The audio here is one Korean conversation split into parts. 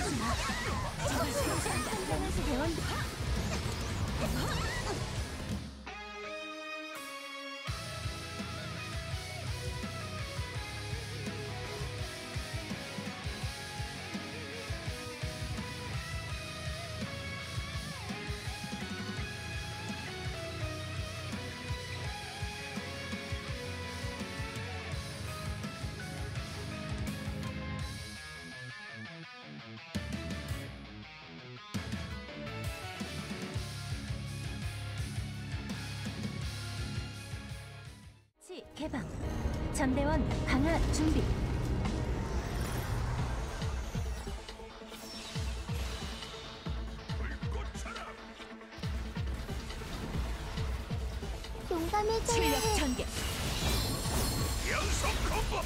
대원 개방. 전대원 강화 준비. 용감해져야 출력 해. 전개. 연속 콤보.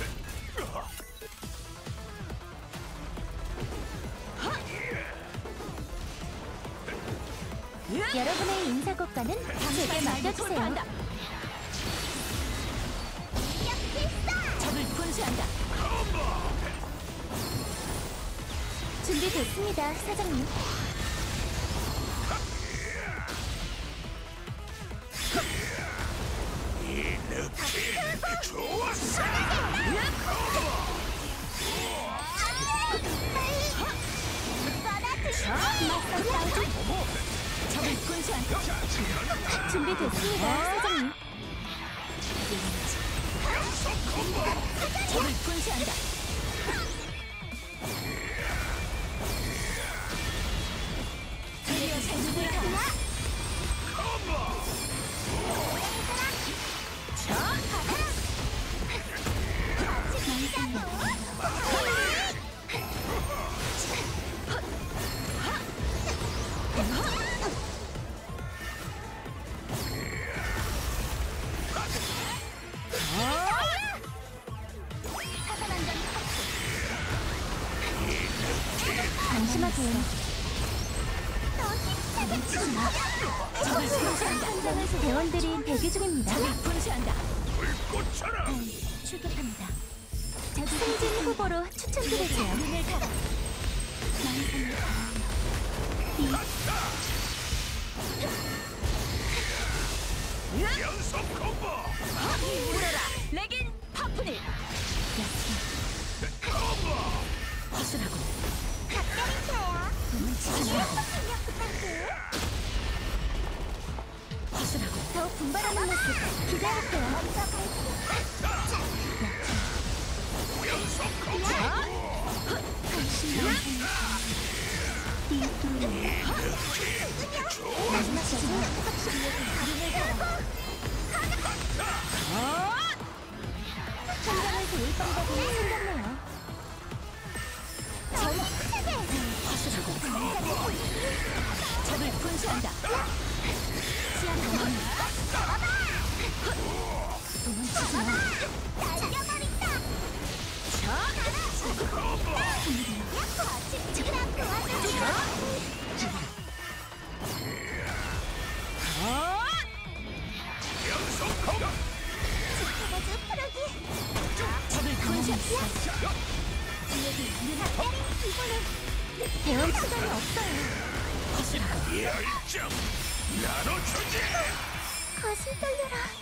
여러분의 인사고과는 제게 맡겨주세요. 적을 분쇄한다. 준비됐습니다, 사장님. 이 느낌 좋았어. 적을 분쇄한다. 준비됐습니다, 사장님. 연속 콤보. 적을 분쇄한다. 드디어 생수를 하나. 콤보. 안심하세요. 적을 분쇄한다. 대원들이 대기 중입니다. 적을 분쇄한다. 불꽃처럼. 출격합니다. 승진 후보로 추천드리세요. 눈을 달아. 연속 콤보. 울어라. 레긴 파프니. 콤보. 허술하고. 허술하고. 더 분발하는 모습 기대할게요. 연속 콤보. 마지막 시즌 현장을 돌릴 방법이 생겼네요. 허술하고. 적을 분쇄한다. 시야 방어는 도망치지 마. 연속 콤보. 적을 분쇄한다. 대원 시간이 없어요. 허술하고. 열정 나눠주지. 가슴 떨려라.